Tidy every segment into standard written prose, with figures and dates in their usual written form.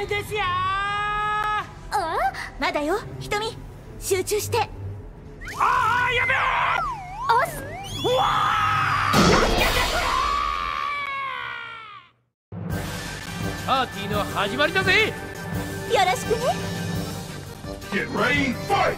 いですよー。 ああ、まだよ、ひとみ、集中して。 ああ、やべえ。 おっす。 うわー、パーティーの始まりだぜ。 よろしくね。 Get ready, fight!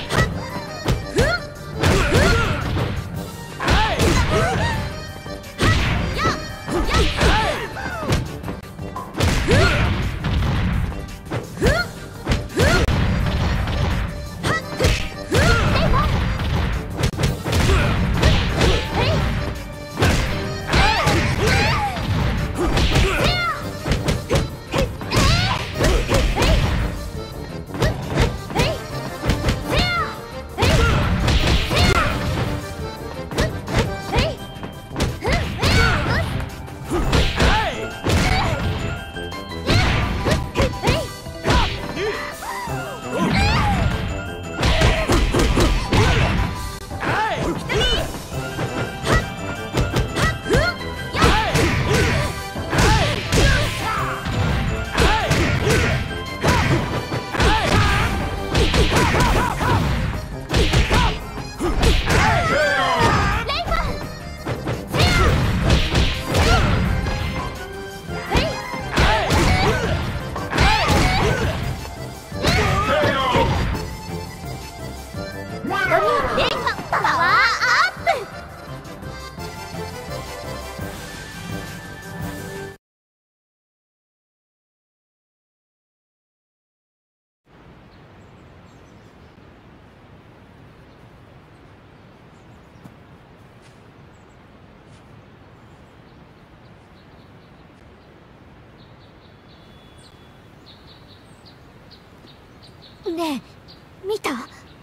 ねえ、見た？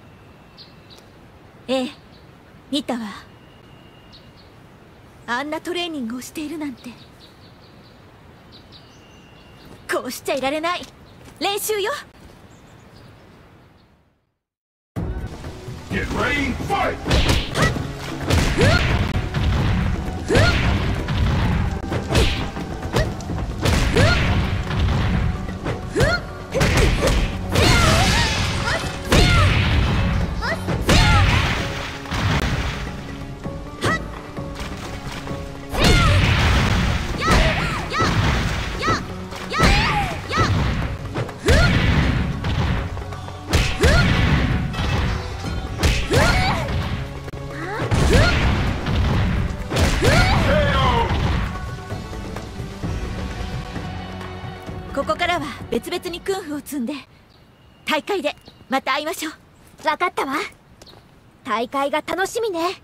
ええ、見たわ。あんなトレーニングをしているなんて。こうしちゃいられない。練習よ。 Get ready, fight! ここからは別々にクンフを積んで大会でまた会いましょう。分かったわ。大会が楽しみね。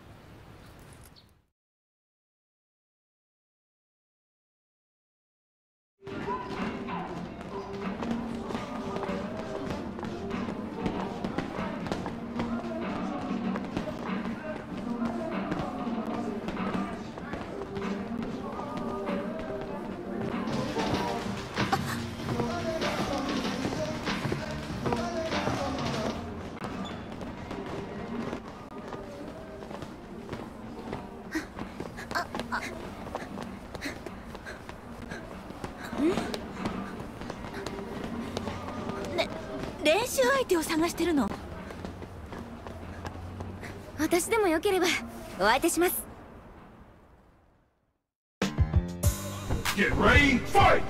練習相手を探してるの。私でもよければお相手します。 Get ready, fight!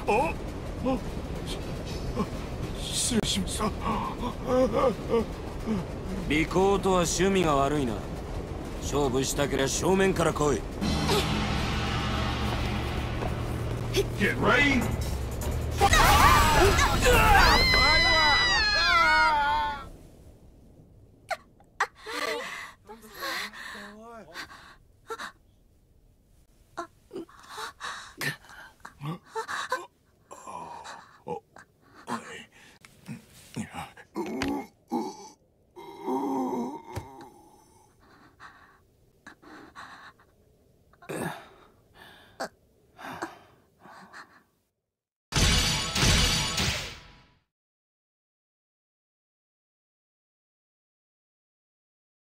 失礼しました。 尾行とは趣味が悪いな。勝負したけりゃ正面から来い。 Get ready.